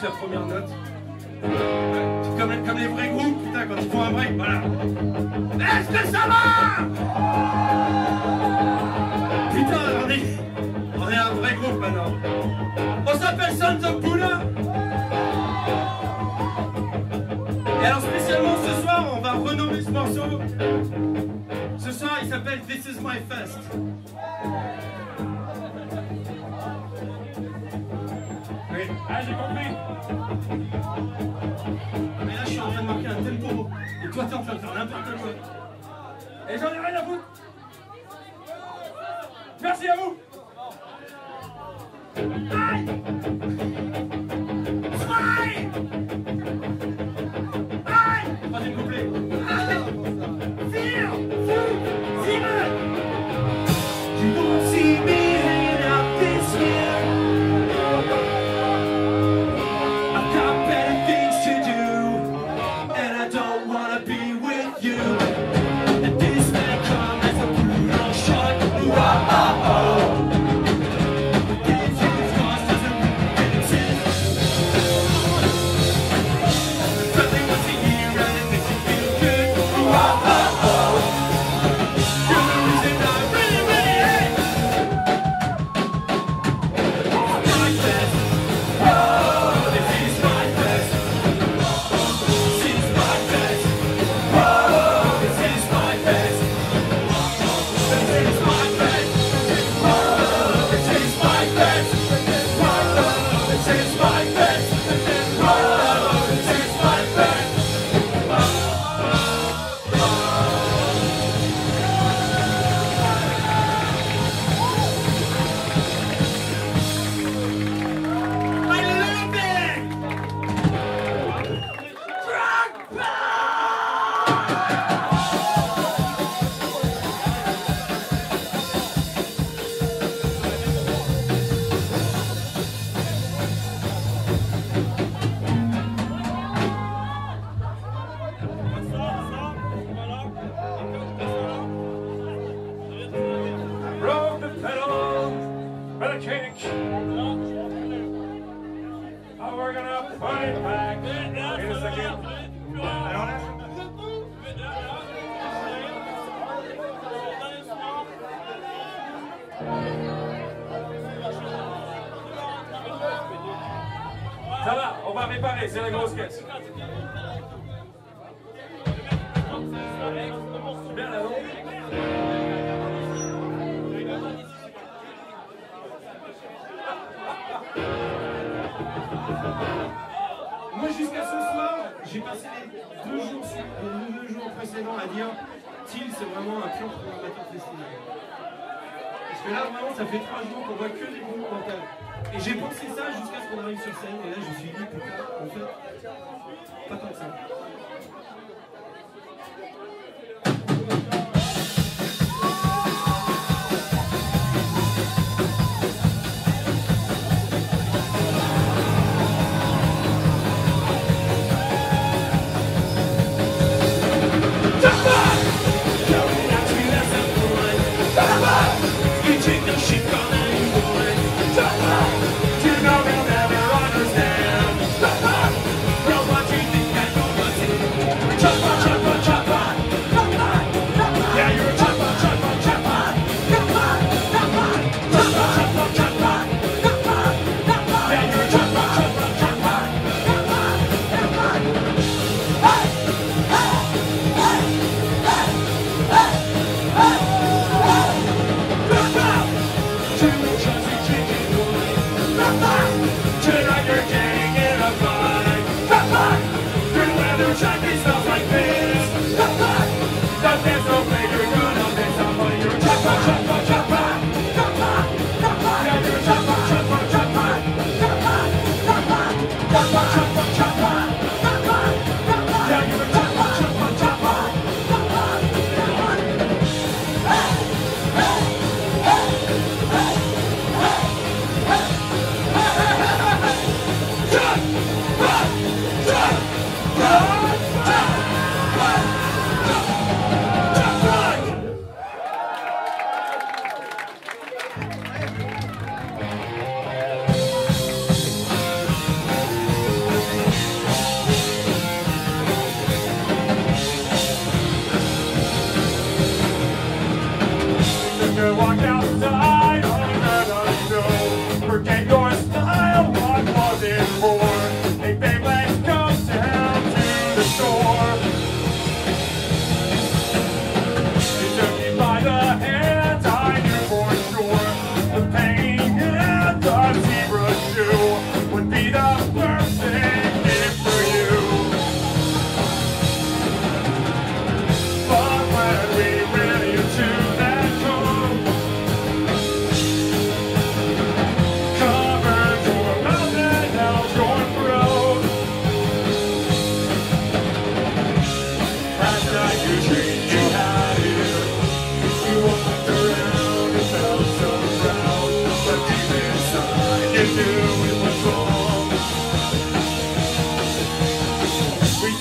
la première note. Comme les vrais groupes, putain, quand ils font un break, voilà. Est-ce que ça va? Putain, on est un vrai groupe maintenant. On s'appelle Sons of Buddha. Et alors spécialement ce soir, on va renommer ce morceau. Ce soir, il s'appelle This Is My Fest. Oui, ah, j'ai compris. Mais là, je suis en train de marquer un tempo. Et toi, t'es en train de faire n'importe quoi. Et j'en ai rien à foutre. Merci à vous. Aïe. Aïe. Aïe. Troisième couplet. Aïe. Feel. Simon. You won't see me hanging out this year. I've got better things to do, and I don't wanna be with you. And this may come as a brutal shock. Whoa. Ça va, on va réparer, c'est la grosse caisse. Bien là, non? Moi, jusqu'à ce soir, j'ai passé les deux jours précédents à dire Thiel, c'est vraiment un pur programmateur festival. Parce que là, vraiment, ça fait 3 jours qu'on voit que des groupes mentales. Et j'ai pensé ça jusqu'à ce qu'on arrive sur scène, et là, je me suis dit, putain, en fait, pas tant que ça.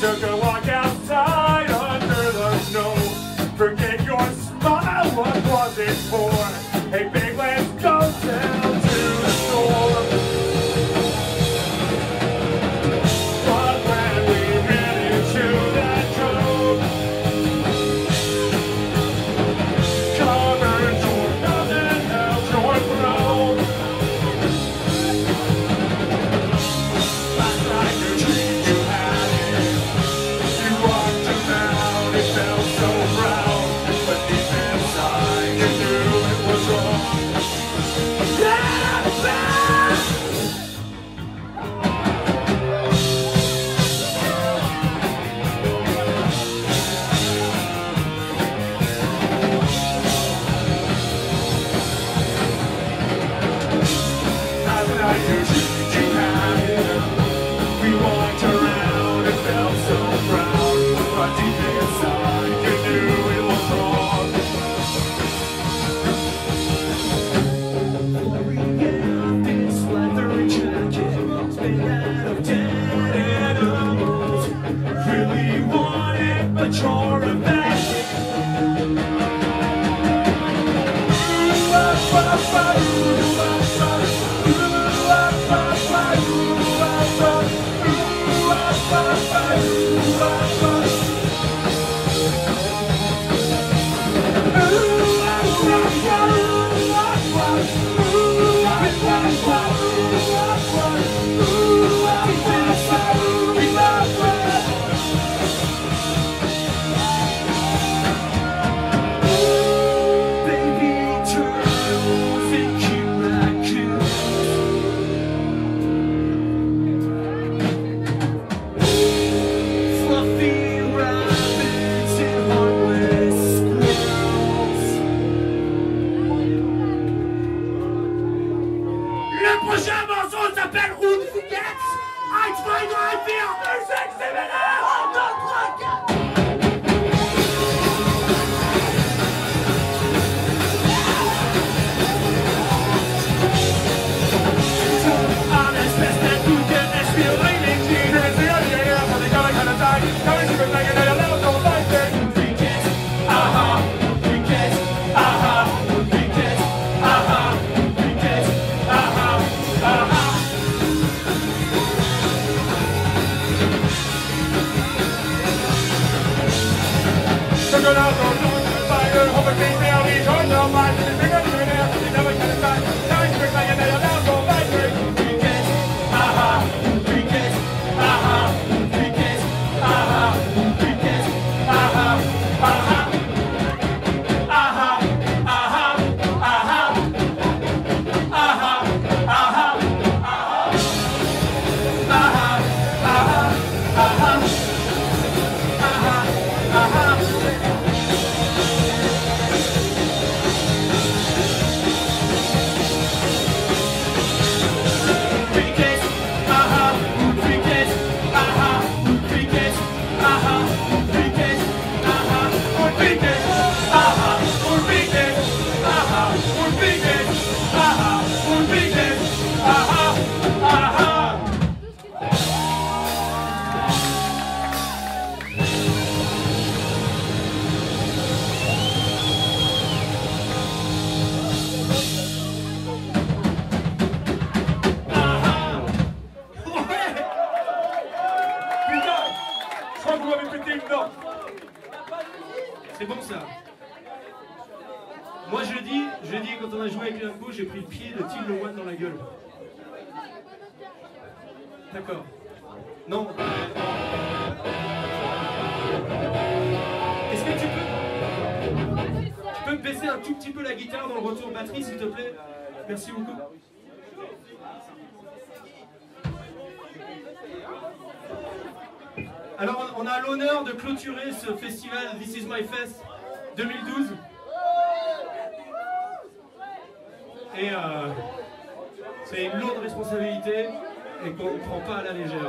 took a walk outside under the snow. Forget your smile, what was it for? Hey big, let's go down to the store. But when we ran into that drove, covered your nothing else, your throne. Last night your dream you had it. You walked around, it felt so proud. But deep inside you knew it was wrong. Last night you dreamed you had it. We walked around, it felt so proud. But deep inside you knew it was wrong. This leather jacket, made out of dead animals. Really want it, but you're a magnet. Baby turtles and cute raccoons, fluffy rabbits and harmless squirrels. Le prochain morceau s'appelle Route Fugette. Eins, zwei, drei, vier, fünf, sechs, sieben, acht. 1, 2, 3, 4. Un espèce de coup de respire électrique. Je vais essayer de gagner la fin des gars avec un attaque. Comme si je me taguais derrière l'air, on va essayer. Fugette, aha, Fugette, aha, Fugette, aha, Fugette, aha, aha. Chocolat dans le dos, je pas que on peut faire les gens normaux. Je vais gagner le nerf, c'est never gonna die. Comme si je me taguais derrière l'air, on va essayer. Fugette, aha, Fugette, aha, Fugette, aha, Fugette, aha, aha. Aha, aha, aha. Aha, aha, aha. Aha, aha, aha. Aha, aha. Fugette, aha, Fugette, aha, Fugette, aha, Fugette, aha, Fugette, aha, Fugette, aha, Fugette, aha, Fugette, aha, aha. Putain, je crois que vous m'avez pété une dent. C'est bon ça. Moi jeudi, quand on a joué avec Limbo, j'ai pris le pied de Till Le One dans la gueule. D'accord. Non. Est-ce que tu peux me baisser un tout petit peu la guitare dans le retour batterie s'il te plaît? Merci beaucoup. Alors on a l'honneur de clôturer ce festival This Is My Fest 2012. Et c'est une lourde responsabilité et qu'on ne prend pas à la légère.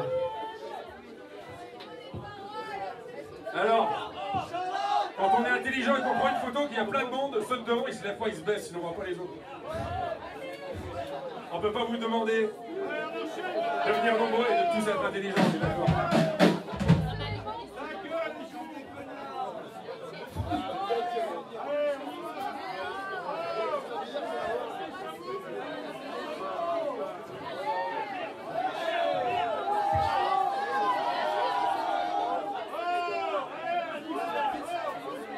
Alors, quand on est intelligent et qu'on prend une photo, qu'il y a plein de monde, saute devant et si la fois il se baisse, sinon on voit pas les autres. On peut pas vous demander de venir nombreux et de tous être intelligents, je suis d'accord.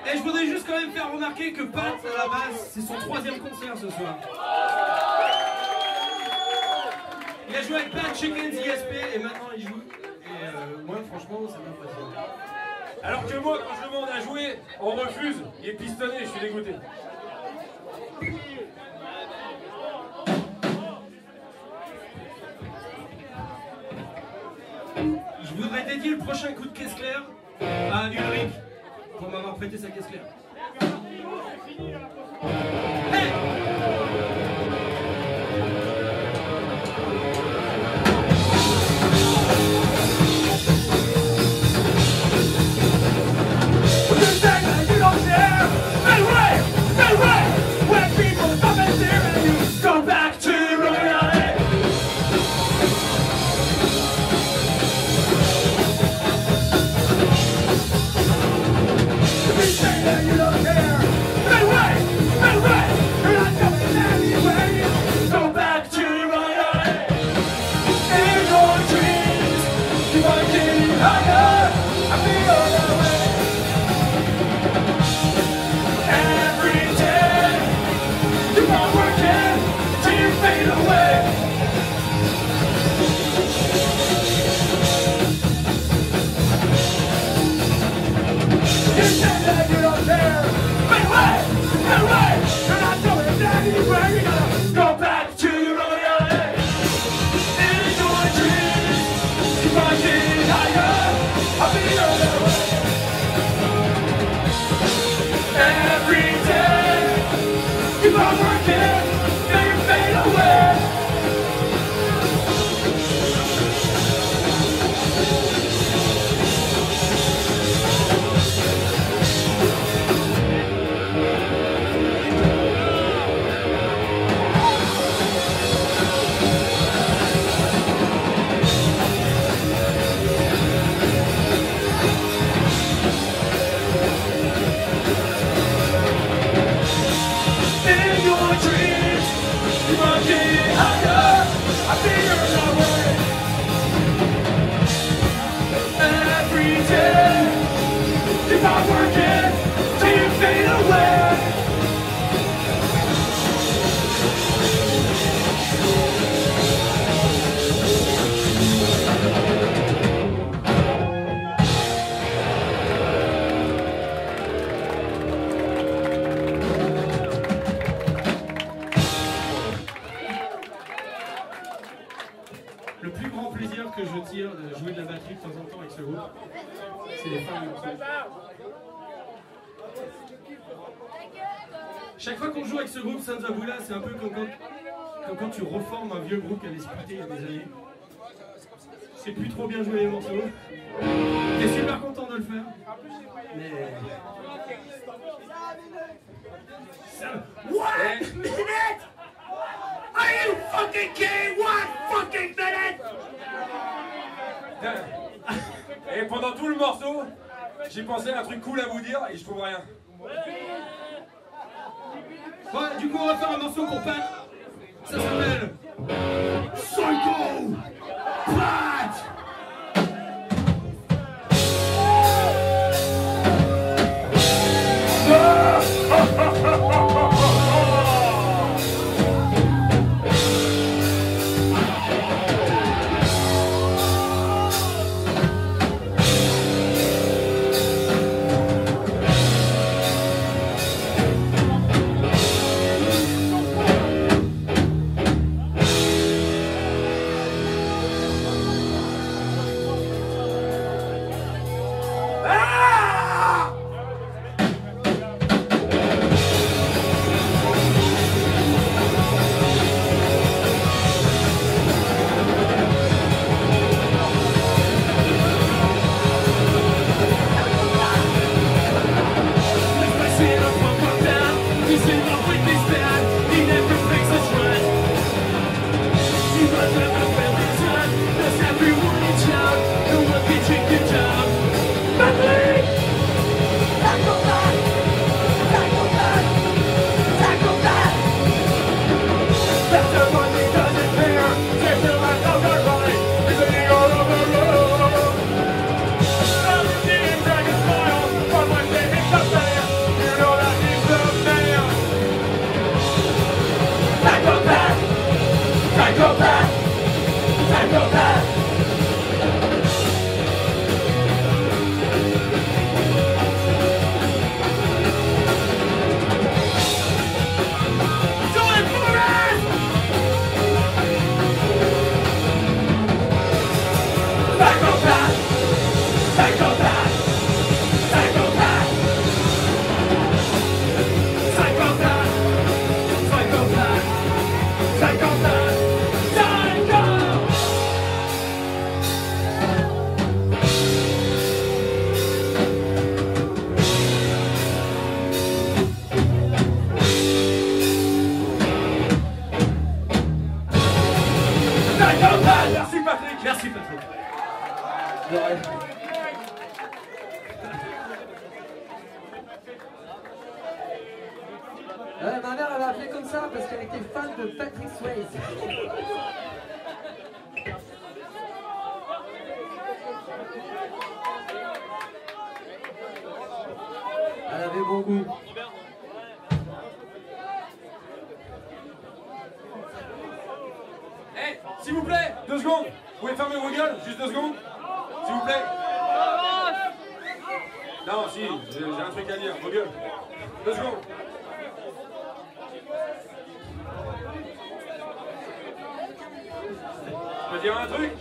Et je voudrais juste quand même faire remarquer que Pat, à la base, c'est son 3e concert ce soir. Il a joué avec Pat, Chickens, ISP et maintenant il joue. Et moi, franchement, ça m'impressionne. Alors que moi, quand je demande à jouer, on refuse. Il est pistonné, je suis dégoûté. Je voudrais dédier le prochain coup de caisse claire à Ulrich pour m'avoir prêté sa caisse claire. Hey! Le plus grand plaisir que je tire de jouer de la batterie de temps en temps avec ce groupe, c'est les fins du morceau. Chaque fois qu'on joue avec ce groupe Sons of Bula, c'est un peu comme quand tu reformes un vieux groupe qui avait splitté il y a des années. C'est plus trop bien jouer les morceaux. T'es super content de le faire. Mais... One minute! Are you fucking kidding? One fucking minute! Et pendant tout le morceau, j'ai pensé à un truc cool à vous dire et je trouve rien. Bon, du coup, on va faire un morceau pour Pat. Ça s'appelle Psycho Pat! Psychopath, psychopath, psychopath, psychopath, psychopath, psycho. Psychopath. Merci Patrick. Merci Patrick. Ma mère elle m'a appelé comme ça parce qu'elle était fan de Patrick Swayze. Elle avait bon goût. Eh, s'il vous plaît, 2 secondes. Vous pouvez fermer vos gueules, juste 2 secondes. S'il vous plaît. Non, si, j'ai un truc à dire. Vos gueules. 2 secondes. Je peux dire un truc?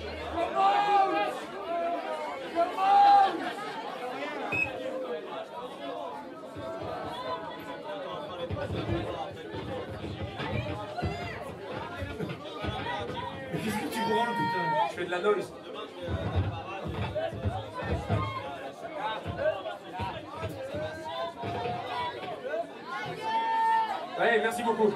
Mais qu'est-ce que tu branles, putain? Je fais de la noise. Ouais, merci beaucoup.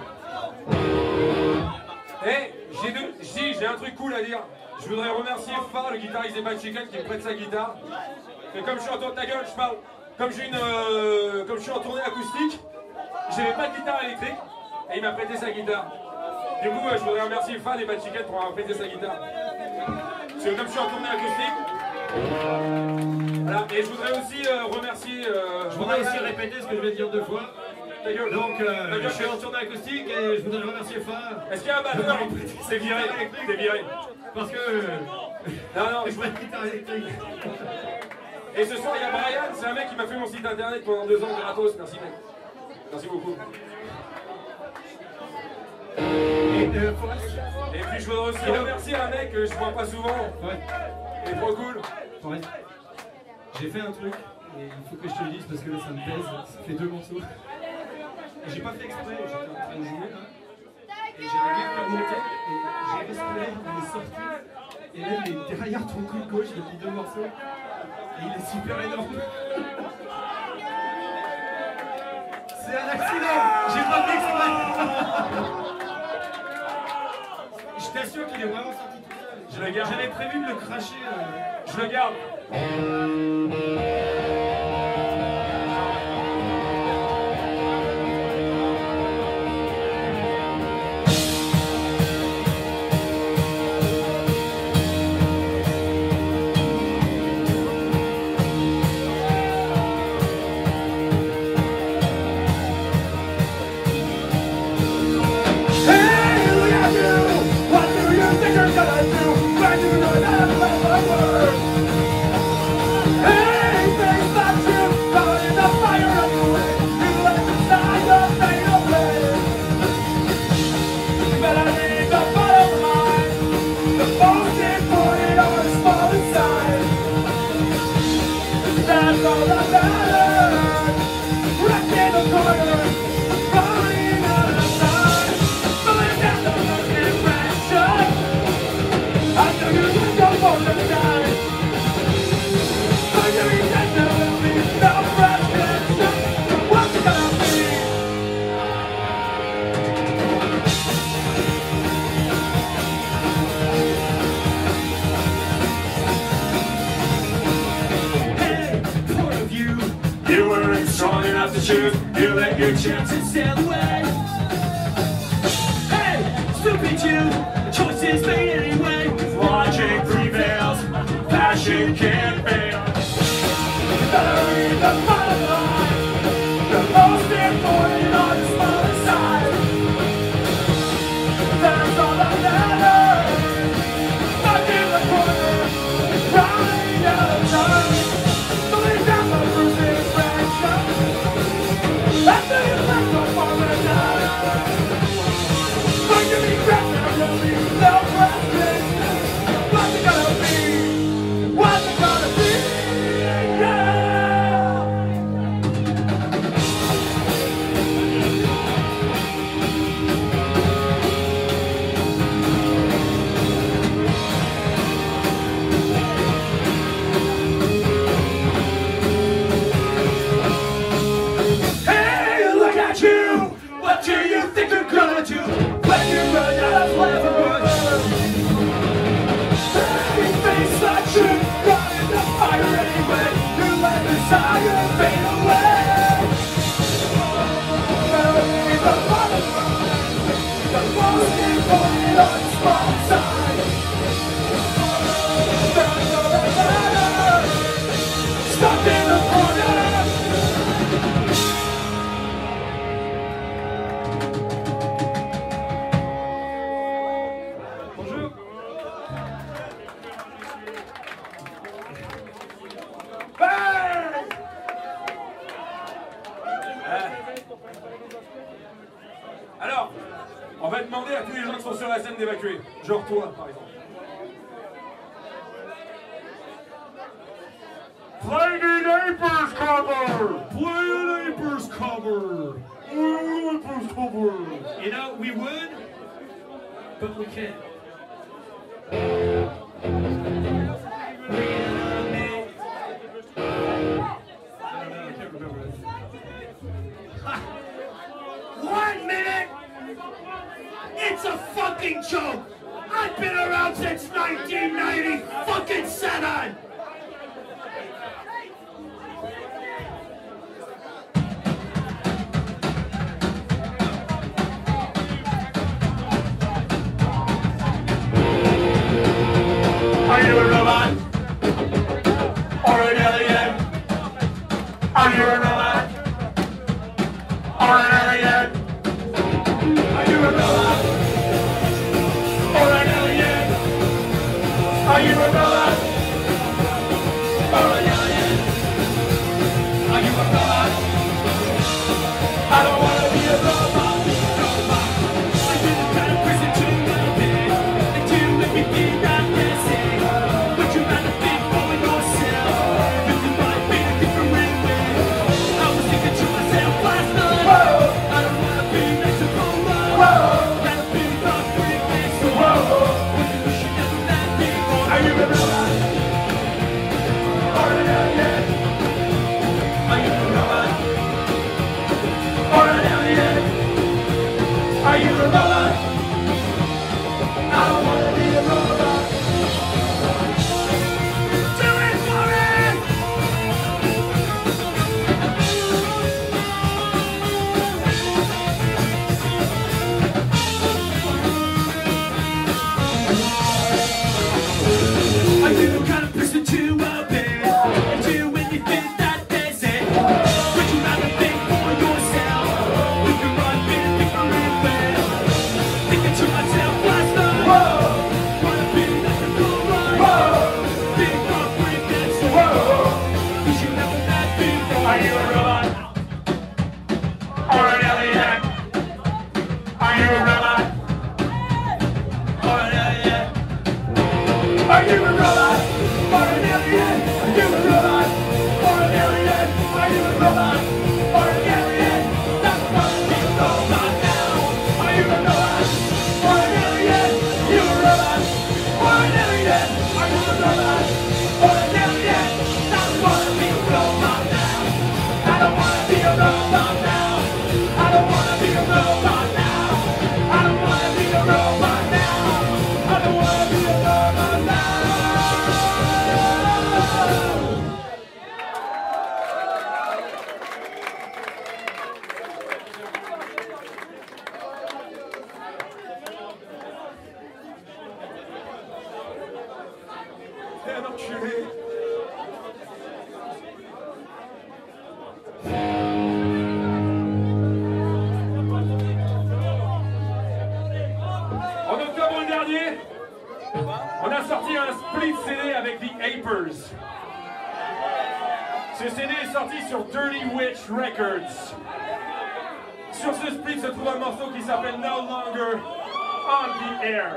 Eh, j'ai un truc cool à dire. Je voudrais remercier Fa, le guitariste des Bad Chicken, qui me prête sa guitare. Et comme je suis en tournée, ta gueule, je parle. Comme je suis en tournée acoustique, j'avais pas de guitare électrique et il m'a prêté sa guitare. Du coup, je voudrais remercier Fa des Bad Chicken pour avoir prêté sa guitare. Parce que comme je suis en tournée acoustique, voilà. Et je voudrais aussi remercier. Je voudrais aussi répéter ce que je vais dire 2 fois. Ta gueule. Donc, Ta gueule, je suis en tournée acoustique et je voudrais remercier Fa. Est-ce qu'il y a un batteur? C'est viré. C'est viré. Parce que Non, non, je pas de guitare électrique. Et ce soir, il y a Brian, c'est un mec qui m'a fait mon site internet pendant 2 ans gratos. Merci, mec. Merci beaucoup. Et Forrest. Et puis, je voudrais aussi remercier un mec que je vois pas souvent. Ouais. Il est trop cool. Forrest. J'ai fait un truc et il faut que je te le dise parce que là ça me pèse. Ça fait 2 morceaux. Et j'ai pas fait exprès, j'étais en train de jouer là. Et j'ai un gars qui a monté et j'ai respiré, il est sorti. Et là il est derrière ton cou gauche depuis 2 morceaux. Et il est super énorme. C'est un accident. J'ai pas fait exprès. Je t'assure qu'il est vraiment sorti tout seul. Je le garde. J'avais prévu de le cracher. Je le garde. You weren't strong enough to choose. You let your chances sail away. Hey, stupid you. Choices made anyway. Logic prevails. Passion can't fail. Better read the bottom line. The most important on the smaller side. That's all that matters. Stuck in the corner. Running out of time. Believe that my bruises. After you left my farm at night, going to be crashed and I'm gonna be no-breath. What's it gonna be? What's it gonna be? sur la scène d'évacuer. Genre toi, par exemple. Play the Napers cover! Play the Napers cover! Napers cover! You know, we would, but we can't. One minute! It's a fucking joke! I've been around since 1990 fucking 7! Are you a robot? Or an alien? Are you a robot? Or an alien? Are you a robot? Or an alien? Are you a robot? Or an alien? Are you a robot? I don't wanna be a robot. I did the kind of person to love it. I do everything I can say. Would you rather think for yourself? If you might be a different way. I was thinking to myself last night. I don't wanna be next to Polo. Rather be the freak next to Polo. You should never let me go. Are you a robot? Or an alien? Are you a robot? Or an alien? Are you a robot? I don't wanna be a robot. Do it for me! Are you the kind of person to obey and do anything that they say? Would you rather think for yourself? You can run in different ways. Thinking to myself last night. Wanna be like a cool ride. Big rock freak that's you should never let me go. Are you a robot? Or an alien? Are you a robot? Or an alien? Are you a robot? Or an alien? Are you a robot? Or an alien? Are you a robot? Or an alien? That's what you robot now. Are you a robot? Or an alien? You a robot? Or an alien? Are you a robot? Or an alien? That's what you robot now. I don't wanna be a robot now. I don't wanna be a robot now. I don't wanna be a robot now. I don't wanna be a robot now. Un enculé. En octobre dernier, on a sorti un split CD avec The Apers. Ce CD est sorti sur Dirty Witch Records. Sur ce split se trouve un morceau qui s'appelle No Longer on the Air.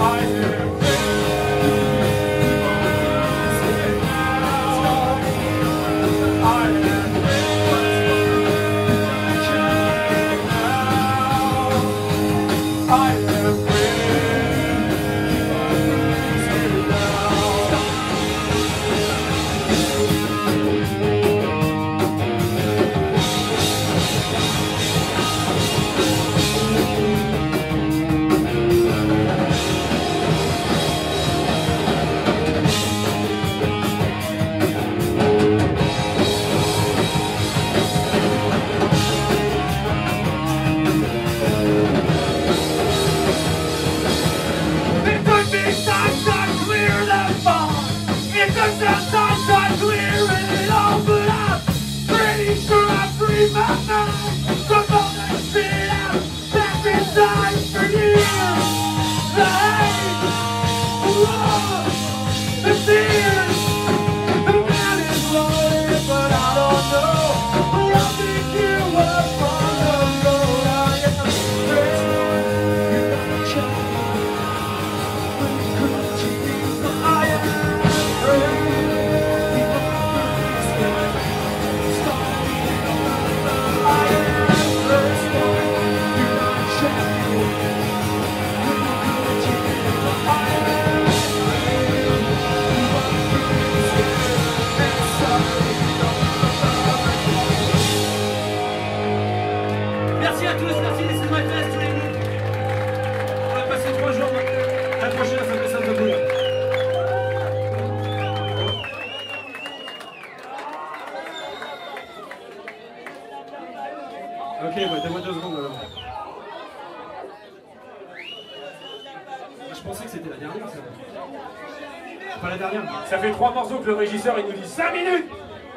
Ok, ouais, donne-moi 2 secondes alors. Je pensais que c'était la dernière, ça. Pas la dernière. Ça fait 3 morceaux que le régisseur il nous dit 5 minutes.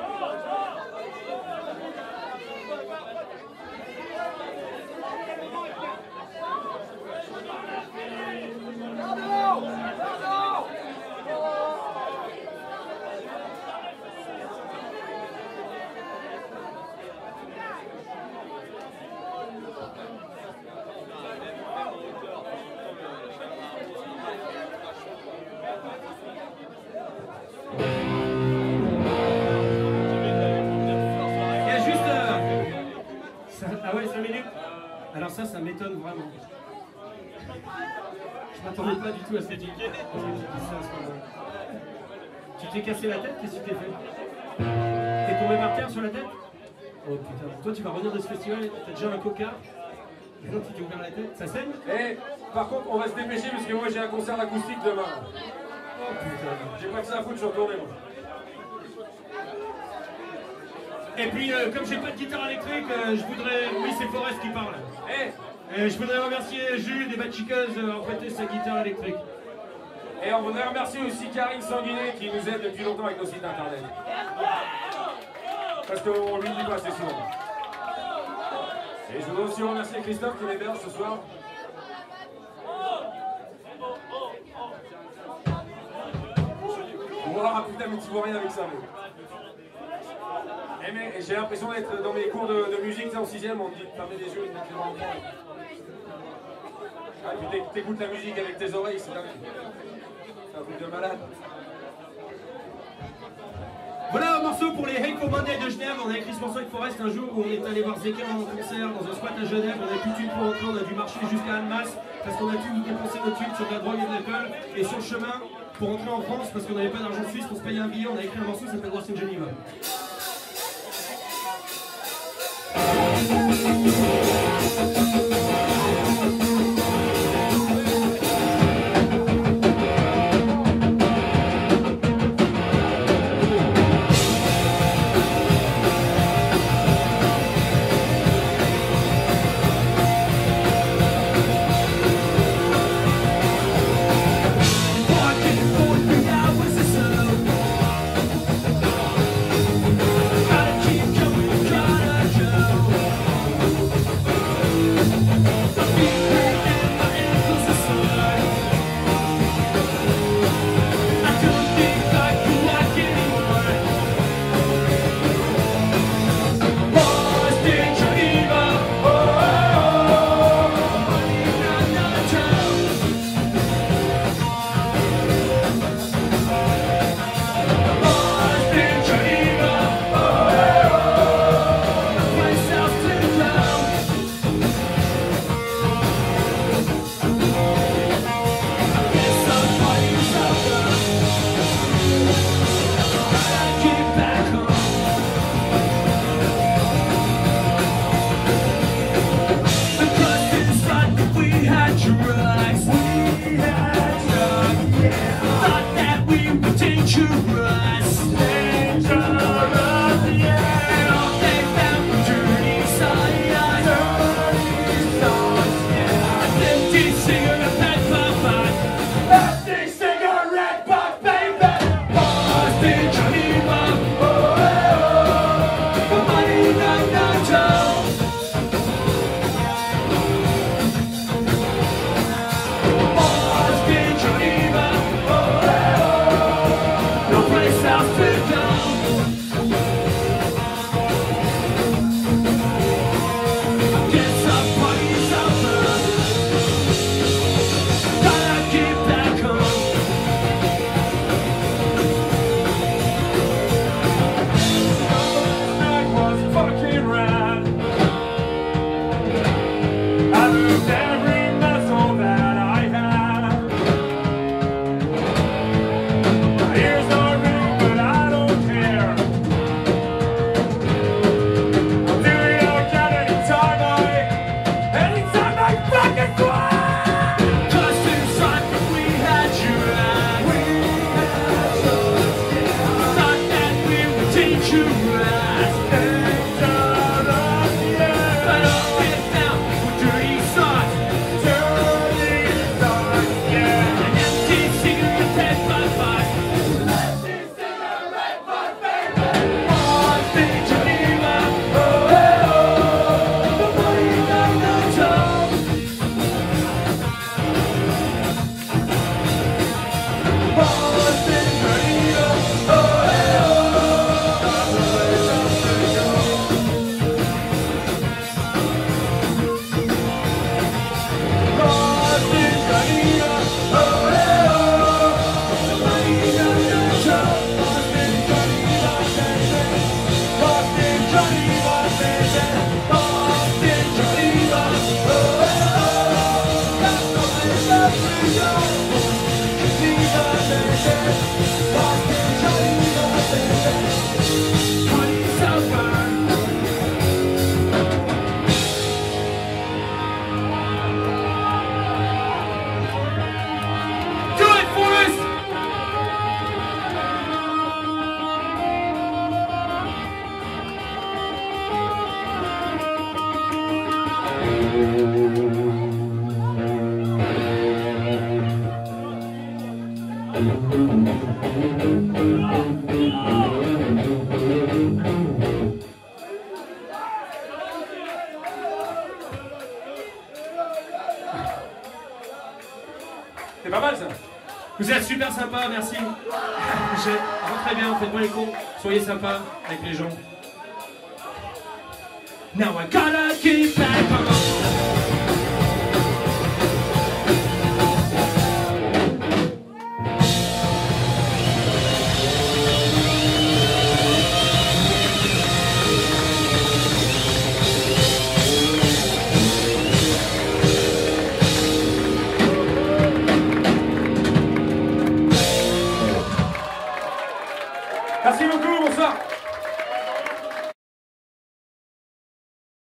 Ah ouais, 5 minutes. Alors ça m'étonne vraiment. Je m'attendais pas du tout à ce que tu dis ça à ce moment-là. Tu t'es cassé la tête? Qu'est-ce que tu t'es fait? T'es tombé par terre sur la tête? Oh putain, toi tu vas revenir de ce festival, t'as déjà un coca? Et donc tu t'es ouvert la tête, ça saigne? Eh, par contre on va se dépêcher parce que moi j'ai un concert acoustique demain. Oh putain. J'ai pas que ça à foutre, je suis retourné moi. Et puis, comme j'ai pas de guitare électrique, je voudrais... Oui, c'est Forest qui parle. Je voudrais remercier Jules des Bad Chicas d'avoir prêté sa guitare électrique. Et on voudrait remercier aussi Karine Sanguinet qui nous aide depuis longtemps avec nos sites internet. Parce qu'on lui dit pas assez souvent. Et je voudrais aussi remercier Christophe qui m'héberge ce soir. Wow, putain, mais tu vois rien avec ça, mec. Mais j'ai l'impression d'être dans mes cours de musique en 6ème, on me dit de fermer les yeux et de mettre les mains en fond. Ah, puis t'écoutes la musique avec tes oreilles, c'est dingue. C'est un truc de malade. Voilà un morceau pour les Hateful Monday de Genève. On a écrit ce morceau avec Forest un jour où on est allé voir Zeka en concert dans un squat à Genève. On a plus de thunes pour entrer, on a dû marcher jusqu'à Annemasse parce qu'on a tout dépensé nos thunes sur de la drogue et de l'alcool. Et sur le chemin, pour rentrer en France, parce qu'on n'avait pas d'argent suisse pour se payer un billet, on a écrit un morceau qui s'appelle Western Geneva. C'est pas mal ça. Vous êtes super sympa, merci. Rentrez bien, faites-moi les cons. Soyez sympa avec les gens. Now I gotta get back on.